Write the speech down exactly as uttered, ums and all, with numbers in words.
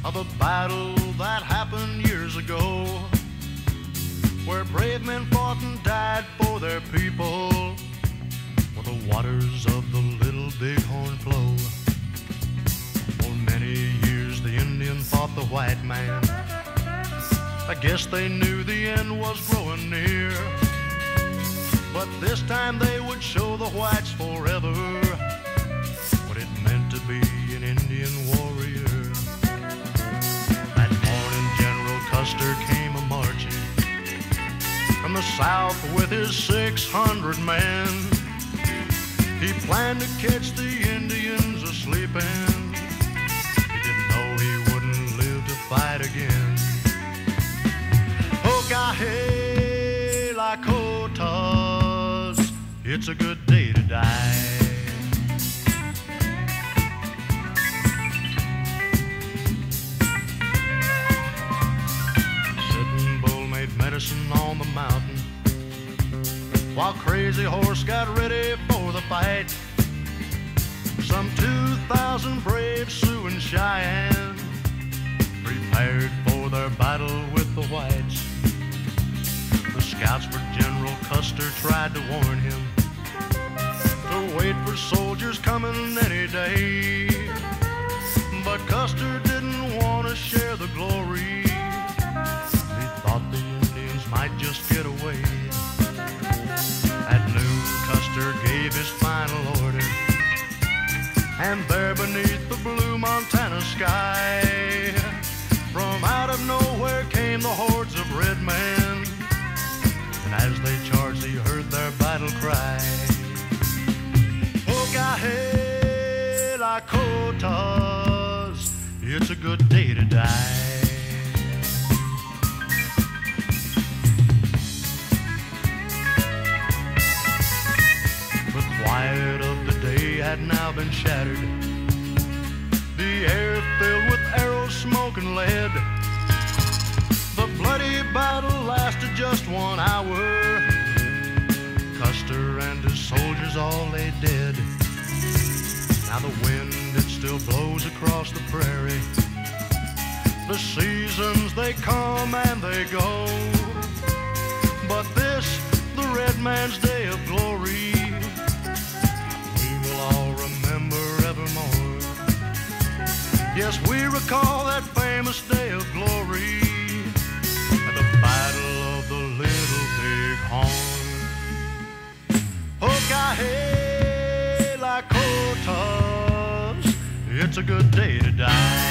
of a battle that happened years ago, where brave men fought and died for their people, where the waters of the Little Bighorn flow. For many years the Indian fought the white man. I guess they knew the end was growing near, but this time they would show the whites forever what it meant to be an Indian warrior. That morning General Custer came a-marching from the south with his six hundred men. He planned to catch the Indians a-sleeping. He didn't know he wouldn't live to fight again. Hoka Hey, Lakotas, it's a good day to die. Sitting Bull made medicine on the mountain, while Crazy Horse got ready for the fight. Some two thousand brave Sioux and Cheyenne prepared for their battle with the whites. The scouts for General Custer tried to warn him to wait for soldiers coming any day, but Custer didn't want to share the glory. He thought the Indians might just get away. At noon, Custer gave his final order, and there beneath the blue Montana sky, from out of nowhere came the hordes of red men. And as they charged, he heard their battle cry. Hoka Hey, Lakotas, it's a good day to die. The quiet of the day had now been shattered, the air filled with arrows, smoke, and lead. The bloody battle lasted just one hour. Custer and his soldiers all lay dead. Now the wind, it still blows across the prairie. The seasons, they come and they go, but this, the red man's day of glory, we will all remember evermore. Yes, we recall that famous day of glory, the Battle of the Little Bighorn. Hoka Hey, Lakotas, it's a good day to die.